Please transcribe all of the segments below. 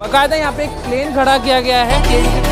बाकायदा यहाँ पे एक प्लेन खड़ा किया गया है।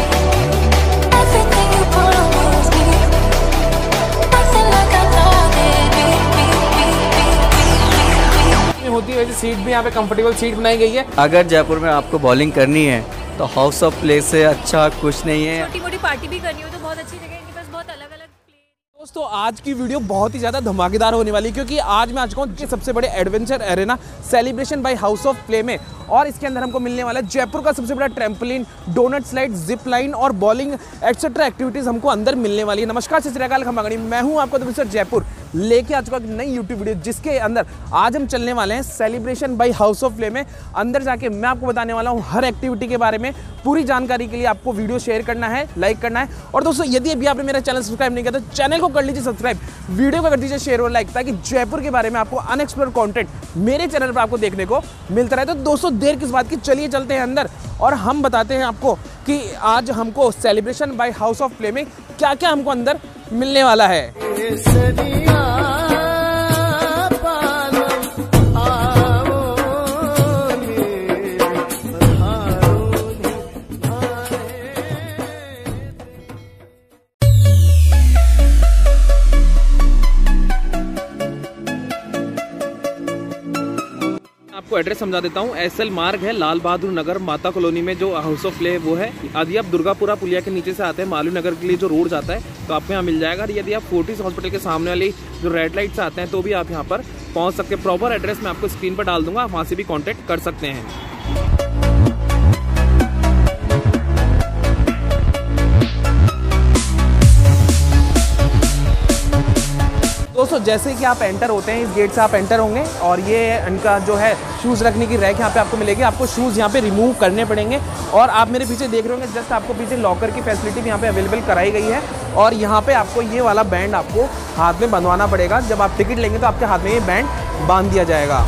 होती है सीट भी यहाँ पे कंफर्टेबल सीट बनाई गई है। अगर जयपुर में आपको बॉलिंग करनी है तो हाउस ऑफ प्ले से अच्छा कुछ नहीं है। छोटी मोटी पार्टी भी करनी हो तो बहुत अच्छी जगह है, इनके पास बहुत अलग अलग। दोस्तों आज की वीडियो बहुत ही ज़्यादा धमाकेदार होने वाली है क्योंकि आज मैं आ चुका हूँ सबसे बड़े adventure arena celebration by house of play में, और इसके अंदर हमको मिलने वाला है जयपुर का सबसे बड़ा trampoline, donut slide, zip line और बॉलिंग एक्सेट्रा एक्टिविटीज़ हमको अंदर मिलने वाली है। नमस्कार, सत श्री अकाल, खम्बागणी, मैं हूँ आपका दोस्त जयपुर लेके आ चुका एक नई यूट्यूब वीडियो जिसके अंदर आज हम चलने वाले हैं celebration by house of play में। अंदर जाके मैं आपको बताने वाला हूँ हर एक्टिविटी के बारे में। पूरी जानकारी के लिए आपको वीडियो शेयर करना है, लाइक करना है, और दोस्तों यदि अभी आपने मेरा चैनल सब्सक्राइब नहीं किया तो चैनल को कर लीजिए सब्सक्राइब, वीडियो को कर दीजिए शेयर और लाइक, ताकि जयपुर के बारे में आपको अनएक्सप्लोर्ड कंटेंट मेरे चैनल पर आपको देखने को मिलता रहे। तो दोस्तों देर किस बात की, चलिए चलते हैं अंदर और हम बताते हैं आपको कि आज हमको celebration by house of play में क्या क्या हमको अंदर मिलने वाला है। आपको एड्रेस समझा देता हूँ। एसएल मार्ग है, लाल बहादुर नगर माता कॉलोनी में जो हाउस ऑफ प्ले वो है। यदि आप दुर्गापुरा पुलिया के नीचे से आते हैं मालू नगर के लिए जो रोड जाता है तो आपको यहाँ मिल जाएगा। यदि आप फोर्टिस हॉस्पिटल के सामने वाली जो रेड लाइट से आते हैं तो भी आप यहाँ पर पहुँच सकते हैं। प्रॉपर एड्रेस मैं आपको स्क्रीन पर डाल दूंगा, आप वहाँ से भी कॉन्टेक्ट कर सकते हैं। दोस्तों जैसे कि आप एंटर होते हैं, इस गेट से आप एंटर होंगे और ये इनका जो है शूज़ रखने की रैक यहाँ पे आपको मिलेगी। आपको शूज़ यहाँ पे रिमूव करने पड़ेंगे और आप मेरे पीछे देख रहे होंगे जस्ट आपको पीछे लॉकर की फैसिलिटी भी यहाँ पे अवेलेबल कराई गई है। और यहाँ पे आपको ये वाला बैंड आपको हाथ में बंधवाना पड़ेगा। जब आप टिकट लेंगे तो आपके हाथ में ये बैंड बांध दिया जाएगा।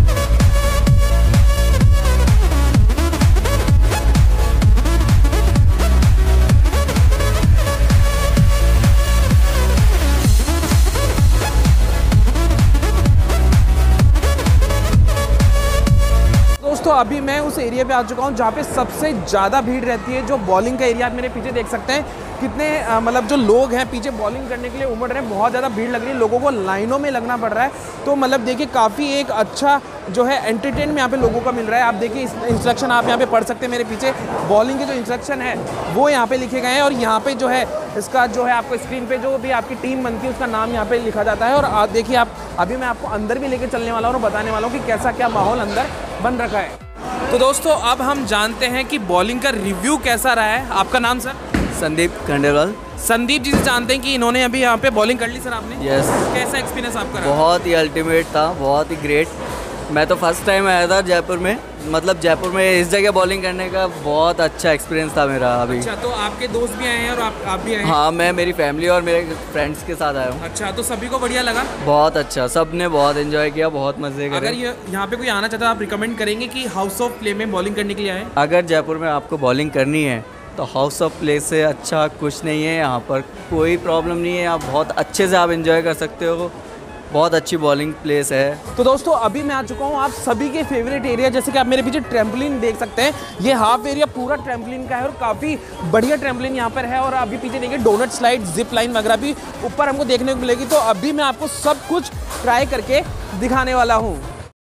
तो अभी मैं उस एरिया पे आ चुका हूँ जहाँ पे सबसे ज़्यादा भीड़ रहती है। जो बॉलिंग का एरिया आप मेरे पीछे देख सकते हैं, कितने मतलब जो लोग हैं पीछे बॉलिंग करने के लिए उमड़ रहे हैं। बहुत ज़्यादा भीड़ लग रही है, लोगों को लाइनों में लगना पड़ रहा है। तो मतलब देखिए काफ़ी एक अच्छा जो है एंटरटेनमेंट यहाँ पे लोगों का मिल रहा है। आप देखिए इंस्ट्रक्शन आप यहाँ पे पढ़ सकते हैं। मेरे पीछे बॉलिंग के जो इंस्ट्रक्शन है वो यहाँ पे लिखे गए हैं और यहाँ पे जो है इसका जो है आपको स्क्रीन पे जो भी आपकी टीम बनती है उसका नाम यहाँ पे लिखा जाता है। और देखिए आप अभी मैं आपको अंदर भी लेके चलने वाला हूँ और बताने वाला हूँ कि कैसा क्या माहौल अंदर बन रखा है। तो दोस्तों अब हम जानते हैं कि बॉलिंग का रिव्यू कैसा रहा है। आपका नाम सर? संदीप खंडेलवाल। संदीप जी से जानते हैं कि इन्होंने अभी यहाँ पे बॉलिंग कर ली सर आपने? यस। कैसा एक्सपीरियंस आपका रहा? बहुत ही अल्टीमेट था, बहुत ही ग्रेट। मैं तो फर्स्ट टाइम आया था जयपुर में, मतलब जयपुर में इस जगह बॉलिंग करने का बहुत अच्छा एक्सपीरियंस था मेरा अभी। अच्छा, तो आपके दोस्त भी आए हैं और आप भी आए हैं? हाँ, मैं मेरी फैमिली और मेरे फ्रेंड्स के साथ आया हूँ। अच्छा, तो सभी को बढ़िया लगा? बहुत अच्छा, सब ने बहुत एंजॉय किया, बहुत मजे करे। अगर यहाँ पे कोई आना चाहता है आप रिकमेंड करेंगे कि हाउस ऑफ प्ले में बॉलिंग करने के लिए आए? अगर जयपुर में आपको बॉलिंग करनी है तो हाउस ऑफ प्ले से अच्छा कुछ नहीं है। यहाँ पर कोई प्रॉब्लम नहीं है, आप बहुत अच्छे से आप एंजॉय कर सकते हो। बहुत अच्छी बॉलिंग प्लेस है। तो दोस्तों अभी मैं आ चुका हूँ आप सभी के फेवरेट एरिया, जैसे कि आप मेरे पीछे ट्रैम्पोलिन देख सकते हैं। ये हाफ एरिया पूरा ट्रैम्पोलिन का है और काफ़ी बढ़िया ट्रैम्पोलिन यहाँ पर है। और अभी पीछे देखिए डोनट स्लाइड, जिप लाइन वगैरह भी ऊपर हमको देखने को मिलेगी। तो अभी मैं आपको सब कुछ ट्राई करके दिखाने वाला हूँ।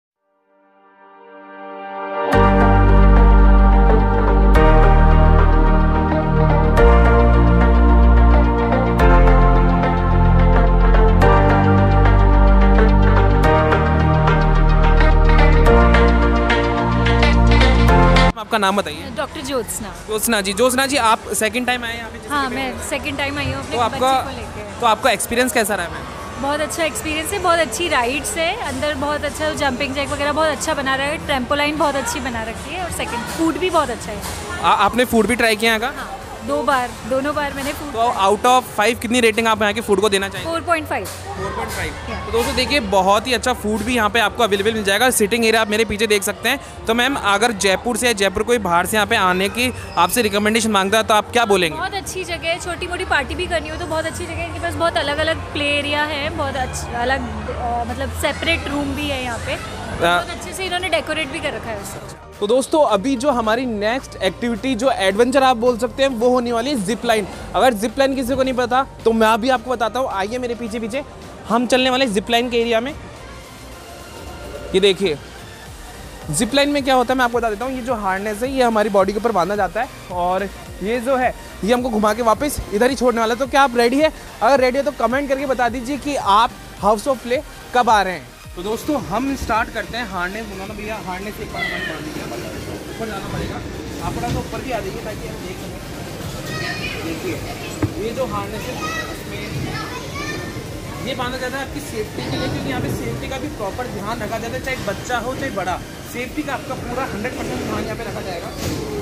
आपका नाम बताइए। डॉक्टर ज्योत्सना। ज्योत्सना जी आप सेकंड टाइम आए यहाँ पे? हाँ, मैं सेकंड टाइम आई हूँ अपने तो बच्चे को लेके। तो आपका एक्सपीरियंस कैसा रहा है? बहुत अच्छा एक्सपीरियंस है, बहुत अच्छी राइड्स है अंदर, बहुत अच्छा जंपिंग जैक वगैरह बहुत अच्छा बना रहा है, ट्रैम्पोलाइन बहुत अच्छी बना रखी है और सेकंड फूड भी बहुत अच्छा है। आपने फूड भी ट्राई किया है? हाँ, दोनों बार मैंने फूड। तो आउट ऑफ 5 कितनी रेटिंग आप यहाँ के फूड को देना चाहिए? 4.5। तो दोस्तों देखिए बहुत ही अच्छा फूड भी यहाँ पे आपको अवेलेबल मिल जाएगा। सिटिंग एरिया आप मेरे पीछे देख सकते हैं। तो मैम अगर जयपुर से या जयपुर कोई बाहर से यहाँ पे आने की आपसे रिकमेंडेशन मांगता है तो आप क्या बोलेंगे? बहुत अच्छी जगह है, छोटी मोटी पार्टी भी करनी हो तो बहुत अच्छी जगह है। इनके पास बहुत अलग अलग प्ले एरिया है, बहुत अच्छा अलग मतलब सेपरेट रूम भी है यहाँ पे। बहुत अच्छे से इन्होंने डेकोरेट भी कर रखा है उसको। तो दोस्तों अभी जो हमारी नेक्स्ट एक्टिविटी जो एडवेंचर आप बोल सकते हैं वो होने वाली है जिप लाइन। अगर जिप लाइन किसी को नहीं पता तो मैं अभी आपको बताता हूँ, आइए मेरे पीछे पीछे। हम चलने वाले जिप लाइन के एरिया में। ये देखिए जिप लाइन में क्या होता है मैं आपको बता देता हूँ। ये जो हार्नेस है ये हमारी बॉडी के ऊपर बांधा जाता है और ये जो है ये हमको घुमा के वापस इधर ही छोड़ने वाला है। तो क्या आप रेडी है? अगर रेडी है तो कमेंट करके बता दीजिए कि आप हाउस ऑफ प्ले कब आ रहे हैं। तो दोस्तों हम स्टार्ट करते हैं। हार्नेस बुलाना भैया, हार्नेस एक बार हमारे बांध दीजिए। ऊपर जाना पड़ेगा, आप थोड़ा सा ऊपर भी आ जाइए ताकि हम देख सकें। देखिए ये जो हार्नेस है इसमें ये बांधा जाता है आपकी सेफ्टी के लिए, क्योंकि यहाँ पे सेफ्टी का भी प्रॉपर ध्यान रखा जाता है। चाहे बच्चा हो चाहे बड़ा, सेफ्टी का आपका पूरा 100% ध्यान यहाँ पे रखा जाएगा।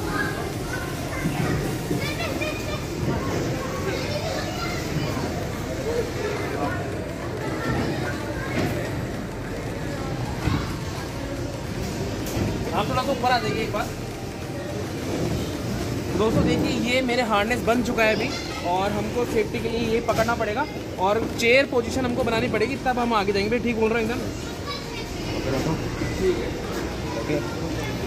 आप थोड़ा सा ऊपर आ जाइए एक बार। दोस्तों देखिए ये मेरे हार्नेस बन चुका है अभी और हमको सेफ्टी के लिए ये पकड़ना पड़ेगा और चेयर पोजीशन हमको बनानी पड़ेगी, तब हम आगे जाएंगे। ठीक बोल रहे हैं एकदम? ठीक है, ओके।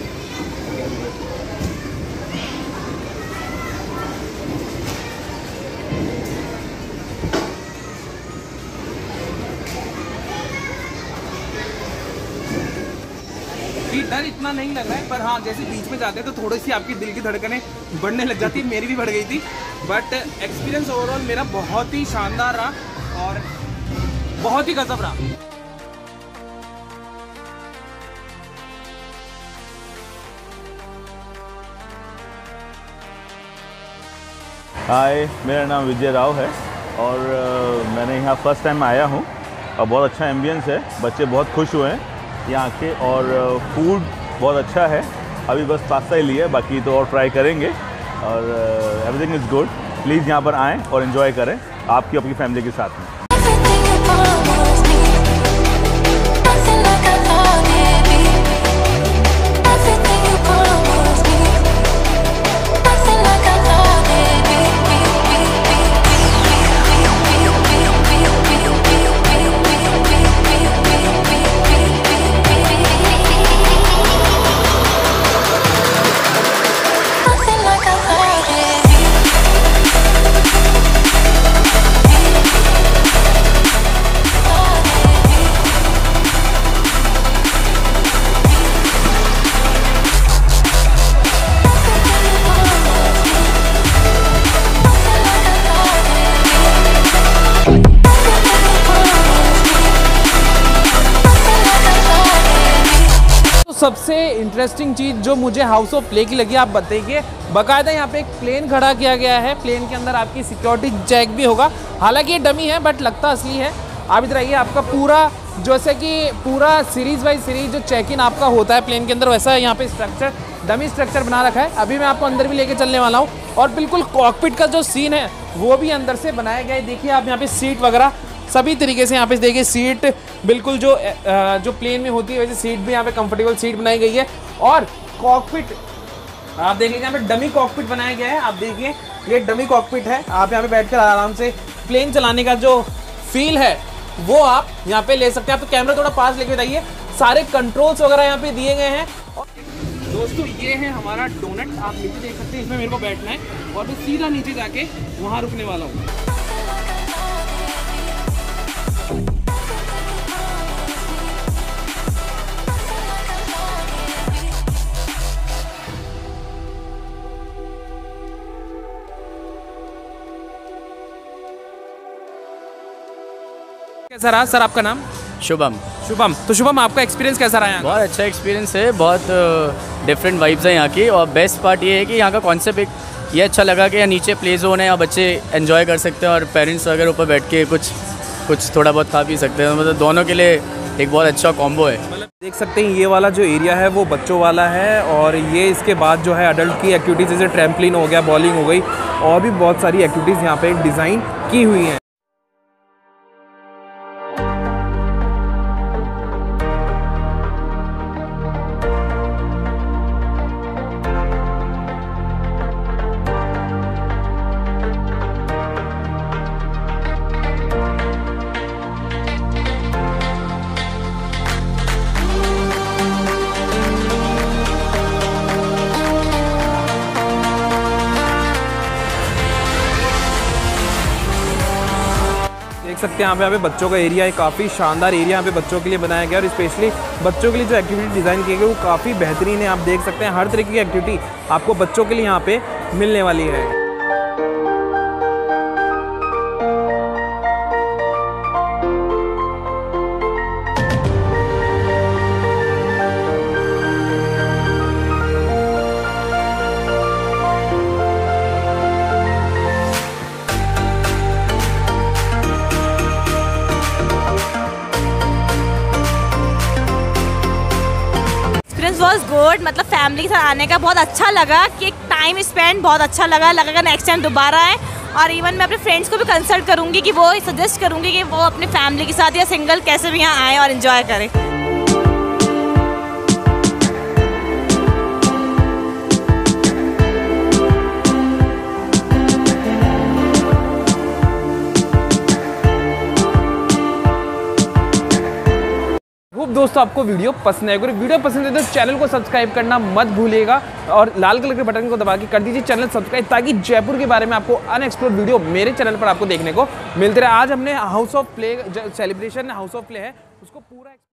डर इतना नहीं लग रहा है, पर हाँ जैसे बीच में जाते हैं तो थोड़ी सी आपकी दिल की धड़कनें बढ़ने लग जाती है। मेरी भी बढ़ गई थी, बट एक्सपीरियंस ओवरऑल मेरा बहुत ही शानदार रहा और बहुत ही गजब रहा। हाय, मेरा नाम विजय राव है और मैंने यहाँ फर्स्ट टाइम आया हूँ और बहुत अच्छा एम्बियंस है। बच्चे बहुत खुश हुए हैं यहाँ के और फूड बहुत अच्छा है। अभी बस पास्ता ही लिया, बाकी तो और ट्राई करेंगे और एवरीथिंग इज़ गुड। प्लीज़ यहाँ पर आएँ और एंजॉय करें आपकी अपनी फैमिली के साथ में। सबसे इंटरेस्टिंग चीज़ जो मुझे हाउस ऑफ प्ले की लगी आप बताइए, बाकायदा यहाँ पे एक प्लेन खड़ा किया गया है। प्लेन के अंदर आपकी सिक्योरिटी चेक भी होगा, हालांकि ये डमी है बट लगता असली है। आप इधर आइए, आपका पूरा जैसे कि पूरा सीरीज़ बाई सीरीज जो चेक इन आपका होता है प्लेन के अंदर, वैसा यहाँ पे स्ट्रक्चर डमी स्ट्रक्चर बना रखा है। अभी मैं आपको अंदर भी लेके चलने वाला हूँ और बिल्कुल कॉकपिट का जो सीन है वो भी अंदर से बनाया गया है। देखिए आप यहाँ पे सीट वगैरह सभी तरीके से यहाँ पे देखिए, सीट बिल्कुल जो प्लेन में होती है वैसे सीट भी यहाँ पे कंफर्टेबल सीट बनाई गई है। और कॉकपिट आप देखिए यहाँ पे डमी कॉकपिट बनाया गया है। आप देखिए ये डमी कॉकपिट है, आप यहाँ पे बैठकर आराम से प्लेन चलाने का जो फील है वो आप यहाँ पे ले सकते हैं। आप तो कैमरा थोड़ा पास लेके बताइए, सारे कंट्रोल्स वगैरह यहाँ पे दिए गए हैं। और दोस्तों ये है हमारा डोनट, आप नीचे देख सकते हैं, इसमें मेरे को बैठना है और मैं सीधा नीचे जाके वहाँ रुकने वाला हूँ। कैसा रहा सर आपका नाम? शुभम। शुभम, तो शुभम आपका एक्सपीरियंस कैसा रहा? बहुत अच्छा एक्सपीरियंस है, बहुत डिफरेंट वाइब्स है यहाँ की। और बेस्ट पार्ट ये है कि यहाँ का कॉन्सेप्ट एक ये अच्छा लगा कि यहाँ नीचे प्ले जोन है, यहाँ बच्चे एंजॉय कर सकते हैं और पेरेंट्स वगैरह ऊपर बैठ के कुछ थोड़ा बहुत खा पी सकते हैं। मतलब दोनों के लिए एक बहुत अच्छा कॉम्बो है। मतलब देख सकते हैं ये वाला जो एरिया है वो बच्चों वाला है और ये इसके बाद जो है अडल्ट की एक्टिविटीज़ जैसे ट्रैम्पलिन हो गया, बॉलिंग हो गई और भी बहुत सारी एक्टिविटीज़ यहाँ पे डिज़ाइन की हुई हैं। सकते हैं यहाँ पे बच्चों का एरिया है, काफ़ी शानदार एरिया यहाँ पे बच्चों के लिए बनाया गया और स्पेशली बच्चों के लिए जो एक्टिविटी डिज़ाइन की गई वो काफ़ी बेहतरीन है। आप देख सकते हैं हर तरीके की एक्टिविटी आपको बच्चों के लिए यहाँ पे मिलने वाली है। वॉज गुड, मतलब फैमिली के साथ आने का बहुत अच्छा लगा कि एक टाइम स्पेंड बहुत अच्छा लगा नेक्स्ट टाइम दोबारा आए। और इवन मैं अपने फ्रेंड्स को भी कंसल्ट करूँगी कि वो सजेस्ट करूँगी कि वो अपने फैमिली के साथ या सिंगल कैसे भी यहाँ आएँ और इन्जॉय करें। दोस्तों आपको वीडियो पसंद है, अगर वीडियो पसंद है तो चैनल को सब्सक्राइब करना मत भूलिएगा और लाल कलर के बटन को दबा के कर दीजिए चैनल सब्सक्राइब, ताकि जयपुर के बारे में आपको अनएक्सप्लोर्ड वीडियो मेरे चैनल पर आपको देखने को मिलते रहे। आज हमने house of play celebration house of play है उसको पूरा